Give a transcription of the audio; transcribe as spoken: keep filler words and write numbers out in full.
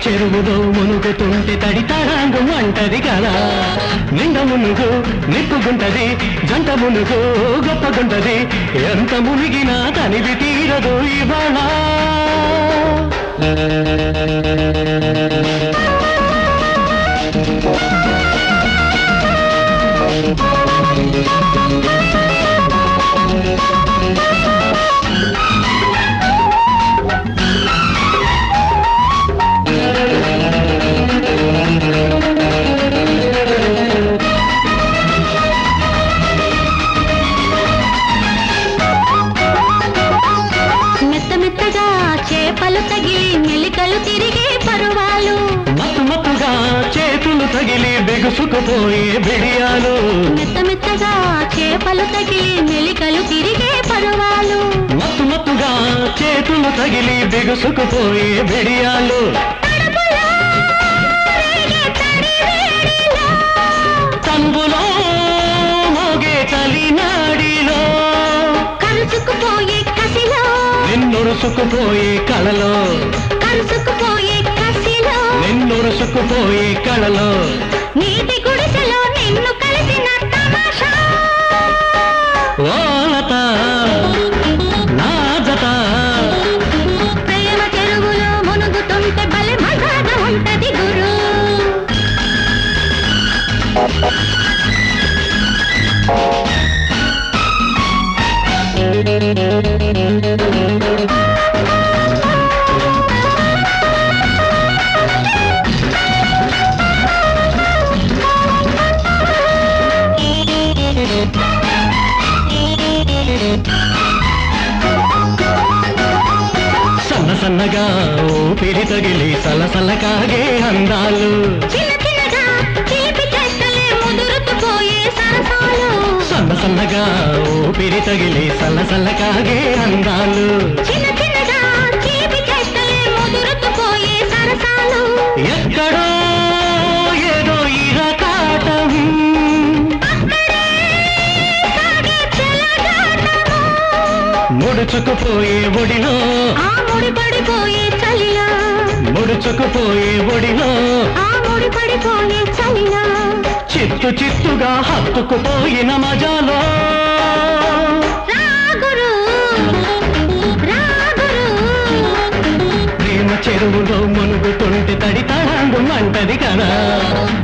చెరువులో మునుగుతుంటే తడి తడాంగం అంటది కదా. నిండ మునుగు నిప్పుగుంటది, జంట మునుగు గొప్పగుంటది. ఎంత మునిగినా తనివి తీరదు ఇవాళ. చేపలు తగిలి మెలికలు తిరిగే పరువాలు, మత్తు మత్తుగా చేతులు తగిలి బిగుసుకుపోయే బిడియాలు. మెత్త మెత్తగా చేపలు తగిలి మెలికలు తిరిగే పరువాలు, మత్తు మత్తుగా చేతులు తగిలి బిగుసుకుపోయే బిడియాలు. తంబులో మోగే చలినాడిలో కలుసుకుపోయే కసిలో, నిన్నురుసుకుపోయే కళలో, కలుసుకుపోయే కసిలో, నిన్నురుసుకుపోయే కళలో. నీటి గుడిసెలో నిన్ను కలిసిన తమాషా. ఓ లత నా జత, ప్రేమ చెరువులో మునుగుతుంటే బలె మజాగా ఉంటది గురు. సన్న సన్నగా ఊపిరి తగిలి సలసల కాగే అందాలు, చిన్న చిన్నగా చిలిపి చేష్టలే ముదురుకుపోయే సరసాలు, సన్న సన్నగా ఊపిరి తగిలి సలసల కాగే అందాలు. చిన్న చిన్నగా చిలిపి చేష్టలే ముదురుకుపోయే సరసాలు. ఎక్కడో ఏదో ఇరకాటం, అక్కడే సాగే చెలగాటము, ముడుచుకుపోయే ఒడిలో, ఆ ముడిపడిపోయే చలిలో, ముడుచుకుపోయే ఒడిలో, ఆ ముడిపడిపోయే చలిలో. చిత్తు చిత్తుగా హత్తుకుపోయిన మజాలో. రాగురు రాగురు, ప్రేమ చెరువులో మునుగుతుంటే తడి తడాంగు అంటది కదా.